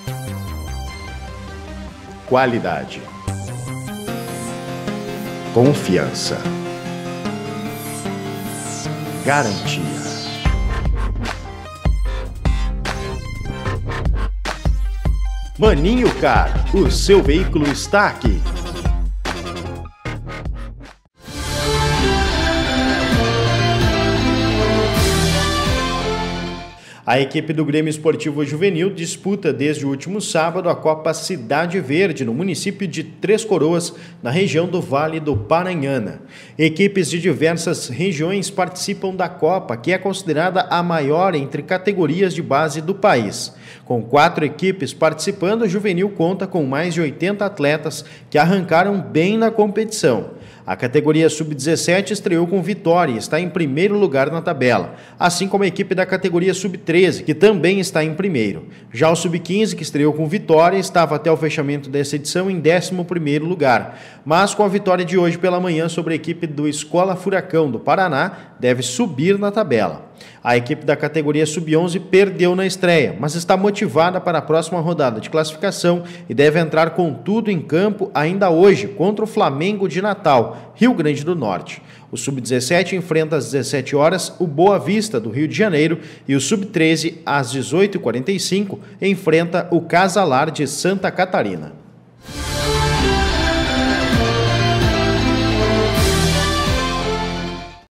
Qualidade, confiança, garantia. Maninho Car, o seu veículo está aqui. A equipe do Grêmio Esportivo Juvenil disputa desde o último sábado a Copa Cidade Verde, no município de Três Coroas, na região do Vale do Paranhana. Equipes de diversas regiões participam da Copa, que é considerada a maior entre categorias de base do país. Com 4 equipes participando, o Juvenil conta com mais de 80 atletas que arrancaram bem na competição. A categoria Sub-17 estreou com vitória e está em primeiro lugar na tabela, assim como a equipe da categoria Sub-13, que também está em primeiro. Já o Sub-15, que estreou com vitória, estava até o fechamento dessa edição em 11º lugar, mas com a vitória de hoje pela manhã sobre a equipe do Escola Furacão do Paraná, deve subir na tabela. A equipe da categoria Sub-11 perdeu na estreia, mas está motivada para a próxima rodada de classificação e deve entrar com tudo em campo ainda hoje contra o Flamengo de Natal, Rio Grande do Norte. O Sub-17 enfrenta às 17 horas o Boa Vista, do Rio de Janeiro, e o Sub-13, às 18h45, enfrenta o Casalar de Santa Catarina.